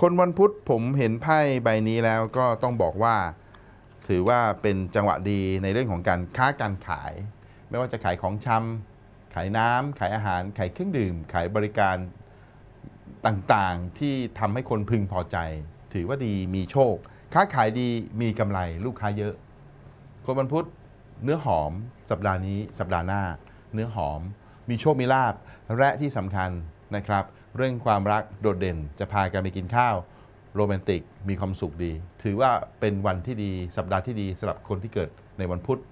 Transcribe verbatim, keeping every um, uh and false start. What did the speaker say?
คนวันพุธผมเห็นไพ่ใบนี้แล้วก็ต้องบอกว่าถือว่าเป็นจังหวะดีในเรื่องของการค้าการขาย ไม่ว่าจะขายของชำขายน้ำขายอาหารขายเครื่องดื่มขายบริการต่างๆที่ทำให้คนพึงพอใจ ถือว่าดีมีโชค ค้าขายดีมีกำไรลูกค้าเยอะ คนวันพุธเนื้อหอมสัปดาห์นี้สัปดาห์หน้า เนื้อหอมมีโชคมีลาภและที่สำคัญนะครับเรื่องความรักโดดเด่นจะพากันไปกินข้าวโรแมนติกมีความสุขดี ถือว่าเป็นวันที่ดีสัปดาห์ที่ดีสำหรับคนที่เกิดในวันพุธ